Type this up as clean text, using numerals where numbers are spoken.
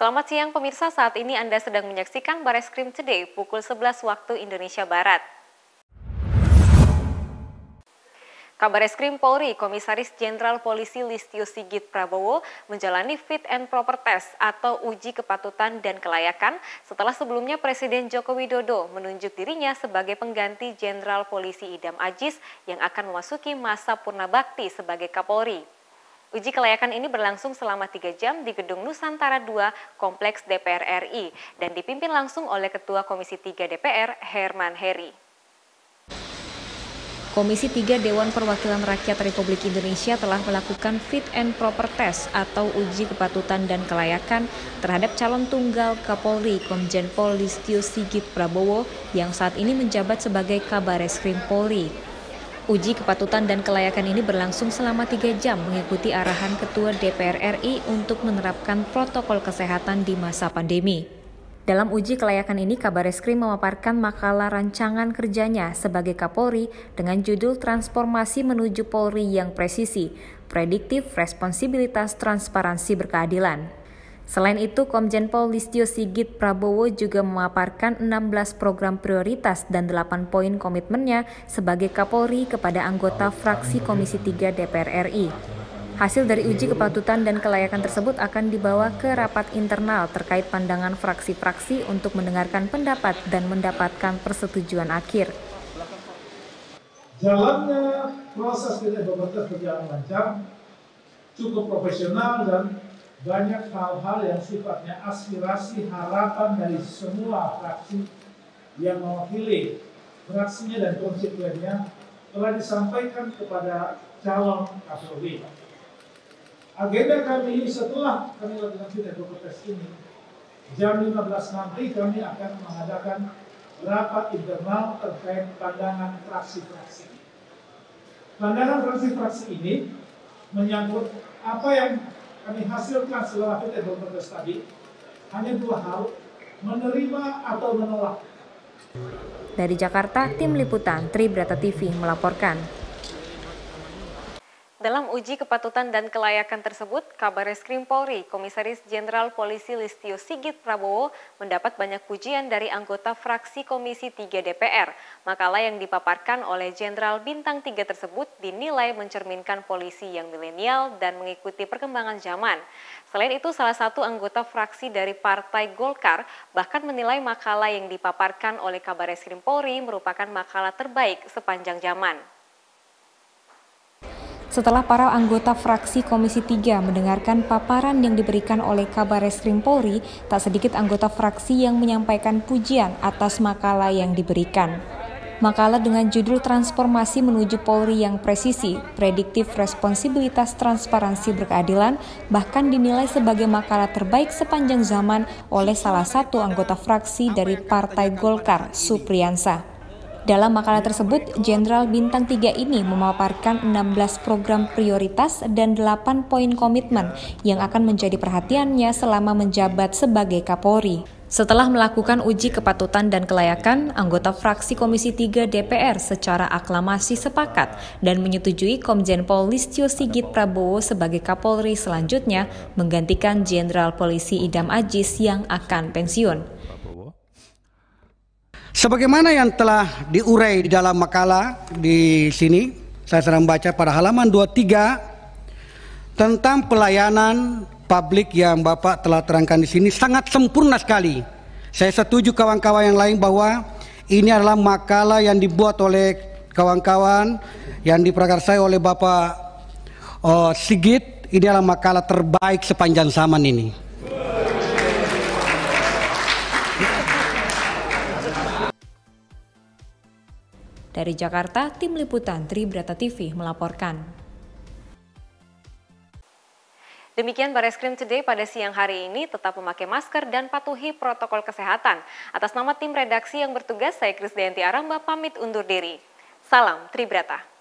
Selamat siang pemirsa, saat ini Anda sedang menyaksikan Bareskrim Today pukul 11 waktu Indonesia Barat. Kabareskrim Polri, Komisaris Jenderal Polisi Listio Sigit Prabowo menjalani fit and proper test atau uji kepatutan dan kelayakan setelah sebelumnya Presiden Joko Widodo menunjuk dirinya sebagai pengganti Jenderal Polisi Idam Aziz yang akan memasuki masa purnabakti sebagai Kapolri. Uji kelayakan ini berlangsung selama 3 jam di Gedung Nusantara 2 Kompleks DPR RI dan dipimpin langsung oleh Ketua Komisi 3 DPR Herman Heri. Komisi 3 Dewan Perwakilan Rakyat Republik Indonesia telah melakukan fit and proper test atau uji kepatutan dan kelayakan terhadap calon tunggal Kapolri Komjen Pol Listio Sigit Prabowo yang saat ini menjabat sebagai Kabareskrim Polri. Uji kepatutan dan kelayakan ini berlangsung selama 3 jam mengikuti arahan Ketua DPR RI untuk menerapkan protokol kesehatan di masa pandemi. Dalam uji kelayakan ini, Kabareskrim memaparkan makalah rancangan kerjanya sebagai Kapolri dengan judul Transformasi Menuju Polri yang Presisi, Prediktif, Responsibilitas, Transparansi, Berkeadilan. Selain itu, Komjen Pol Listio Sigit Prabowo juga memaparkan 16 program prioritas dan 8 poin komitmennya sebagai Kapolri kepada anggota fraksi Komisi 3 DPR RI. Hasil dari uji kepatutan dan kelayakan tersebut akan dibawa ke rapat internal terkait pandangan fraksi-fraksi untuk mendengarkan pendapat dan mendapatkan persetujuan akhir. Jalannya proses fit and proper test berjalan lancar, cukup profesional dan banyak hal-hal yang sifatnya aspirasi harapan dari semua fraksi yang mewakili fraksinya dan konstituennya telah disampaikan kepada calon Kapolri. Agenda kami setelah kami lakukan fit and proper test ini, jam 15 nanti kami akan mengadakan rapat internal terkait pandangan fraksi-fraksi. Pandangan fraksi-fraksi ini menyangkut apa yang kami hasilkan setelah fit and proper test tadi, hanya 2 hal, menerima atau menolak. Dari Jakarta, Tim Liputan Tribrata TV melaporkan. Dalam uji kepatutan dan kelayakan tersebut, Kabareskrim Polri, Komisaris Jenderal Polisi Listio Sigit Prabowo mendapat banyak pujian dari anggota fraksi Komisi 3 DPR. Makalah yang dipaparkan oleh Jenderal Bintang 3 tersebut dinilai mencerminkan polisi yang milenial dan mengikuti perkembangan zaman. Selain itu, salah satu anggota fraksi dari Partai Golkar bahkan menilai makalah yang dipaparkan oleh Kabareskrim Polri merupakan makalah terbaik sepanjang zaman. Setelah para anggota fraksi Komisi 3 mendengarkan paparan yang diberikan oleh Kabareskrim Polri, tak sedikit anggota fraksi yang menyampaikan pujian atas makalah yang diberikan. Makalah dengan judul Transformasi Menuju Polri yang Presisi, Prediktif, Responsibilitas, Transparansi, Berkeadilan bahkan dinilai sebagai makalah terbaik sepanjang zaman oleh salah satu anggota fraksi dari Partai Golkar, Supriyansa. Dalam makalah tersebut, Jenderal Bintang 3 ini memaparkan 16 program prioritas dan 8 poin komitmen yang akan menjadi perhatiannya selama menjabat sebagai Kapolri. Setelah melakukan uji kepatutan dan kelayakan, anggota fraksi Komisi 3 DPR secara aklamasi sepakat dan menyetujui Komjen Pol Listio Sigit Prabowo sebagai Kapolri selanjutnya menggantikan Jenderal Polisi Idam Aziz yang akan pensiun. Sebagaimana yang telah diurai di dalam makalah di sini, saya sedang baca pada halaman 23 tentang pelayanan publik yang Bapak telah terangkan di sini sangat sempurna sekali. Saya setuju kawan-kawan yang lain bahwa ini adalah makalah yang dibuat oleh kawan-kawan yang diprakarsai oleh Bapak Sigit. Ini adalah makalah terbaik sepanjang zaman ini. Dari Jakarta, Tim Liputan Tribrata TV melaporkan. Demikian Bareskrim Today pada siang hari ini, tetap memakai masker dan patuhi protokol kesehatan. Atas nama tim redaksi yang bertugas, saya Krisdayanti Aramba pamit undur diri. Salam Tribrata.